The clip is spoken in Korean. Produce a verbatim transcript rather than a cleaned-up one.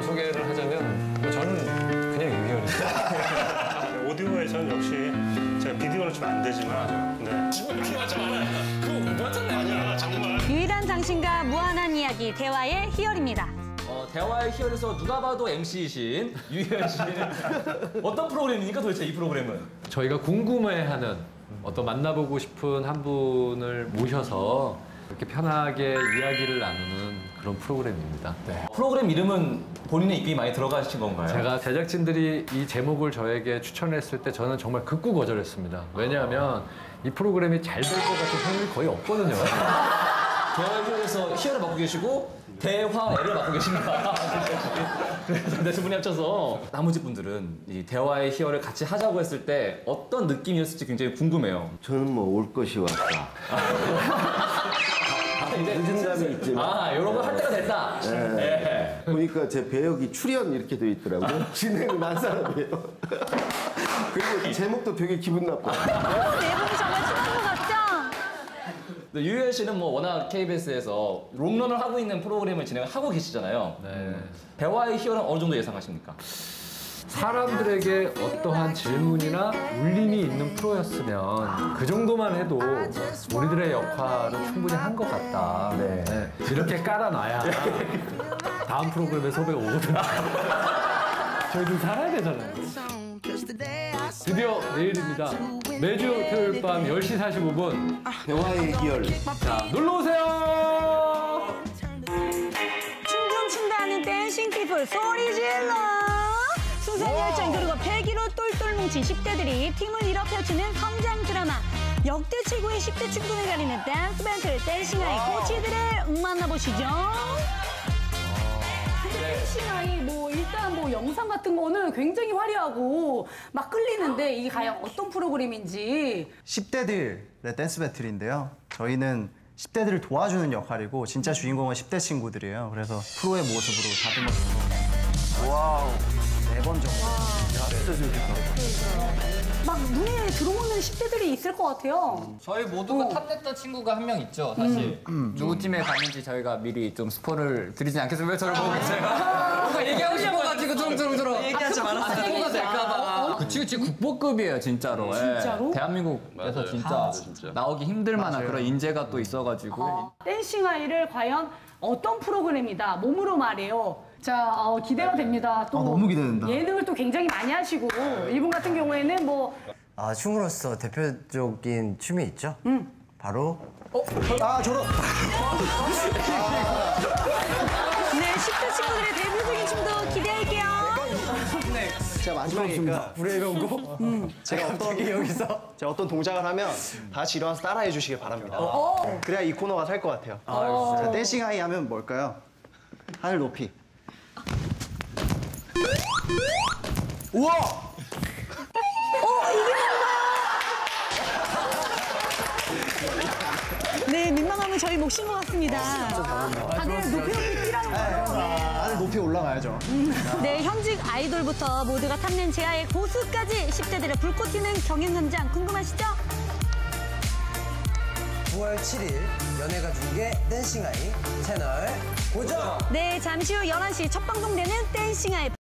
소개를 하자면 뭐 저는 그냥 유희열입니다. 오디오에서는 역시 제가 비디오는 좀 안 되지만 네. 공부하지 마라. 그거 공부하잖아요. 아니야, 정말. 유일한 당신과 무한한 이야기, 대화의 희열입니다. 어, 대화의 희열에서 누가 봐도 엠씨이신 유희열 씨. 어떤 프로그램입니까 도대체 이 프로그램은? 저희가 궁금해하는 어떤 만나보고 싶은 한 분을 모셔서 이렇게 편하게 이야기를 나누는 그런 프로그램입니다. 네. 프로그램 이름은 본인의 입김이 많이 들어가신 건가요? 제가 제작진들이 이 제목을 저에게 추천했을 때 저는 정말 극구 거절했습니다. 왜냐하면 이 프로그램이 잘 될 것 같은 확률이 거의 없거든요. 대화의 희열에서 희열을 맡고 계시고 대화애를 맡고 계십니다. 그래서 네 분이 합쳐서 나머지 분들은 이 대화의 희열을 같이 하자고 했을 때 어떤 느낌이었을지 굉장히 궁금해요. 저는 뭐 올 것이 왔다. 늦은 감이 있지만. 아, 이런 거 할 때가 됐다. 네. 네. 보니까 제 배역이 출연 이렇게 돼 있더라고요. 진행을 한 사람이에요. 그리고 제목도 되게 기분 나빠요. 네 분이 정말 친한 것 같죠? 네, 유희열 씨는 뭐 워낙 케이비에스에서 롱런을 하고 있는 프로그램을 진행하고 계시잖아요. 네. 대화의 희열은 어느 정도 예상하십니까? 사람들에게 어떠한 질문이나 울림이 있는 프로였으면 그 정도만 해도 우리들의 역할은 충분히 한 것 같다. 네. 네. 이렇게 깔아놔야 다음 프로그램에 섭외가 오거든요. 저희도 살아야 되잖아요. 드디어 내일입니다. 매주 토요일 밤 열 시 사십오 분. 대화의 희열. 자, 놀러오세요! 춤좀 춘다 하는 댄싱 피플 소리 질러! 수상 열정 그리고 패기로 똘똘 뭉친 십 대들이 팀을 이뤄 펼치는 성장 드라마. 역대 최고의 십 대 춤꾼을 가리는 댄스 배틀 댄싱아이 코치들을 만나보시죠. 댄싱아이 뭐 일단 뭐 영상 같은 거는 굉장히 화려하고 막 끌리는데 이게 과연 어떤 프로그램인지. 십 대들의 댄스 배틀인데요. 저희는 십 대들을 도와주는 역할이고 진짜 주인공은 십 대 친구들이에요. 그래서 프로의 모습으로 다듬어서 와우 네 번 정도. 진짜 재밌겠다. 막 눈에 들어오는 십 대들이 있을 것 같아요. 저희 모두가 탐냈던 친구가 한 명 있죠, 사실. 누구 팀에 갔는지 저희가 미리 좀 스포를 드리진 않겠습니다. 왜 저를 보고 계세요? 뭔가 얘기하고 싶어가지고 좀 들어 들어. 얘기하지 말았어요. 스포가 될까봐. 그치, 그치, 국보급이에요, 진짜로. 진짜로? 예. 대한민국에서 진짜, 진짜 나오기 힘들 만한 그런 인재가 또 있어가지고. 어, 댄싱아이를 과연 어떤 프로그램이다, 몸으로 말해요. 자, 어, 기대가 됩니다. 또 아, 너무 기대된다. 예능을 또 굉장히 많이 하시고 이분 같은 경우에는 뭐 아, 춤으로서 대표적인 춤이 있죠? 음. 바로 아 저런. 네, 십 대 친구들의 대표적인 춤도 기대할게요. 제가 마지막이니까 불의 명곡. 음. 제가 어떤 여기서 제가 어떤 동작을 하면 다 같이 일어나서 따라해 주시길 바랍니다. 그래야 이 코너가 살 것 같아요. 자, 댄싱 하이 하면 뭘까요? 하늘 높이. 우와! 네, 민망하면 저희 몫인 것 같습니다. 다들 높이 높이 뛰라는 거예요. 하늘 높이 올라가야죠. 네, 현직 아이돌부터 모두가 탐낸 제아의 고수까지 십 대들의 불꽃 튀는 경연 현장 궁금하시죠? 구월 칠일 연예가 중계 댄싱아이 채널 고정! 네, 잠시 후 열한 시 첫 방송되는 댄싱아이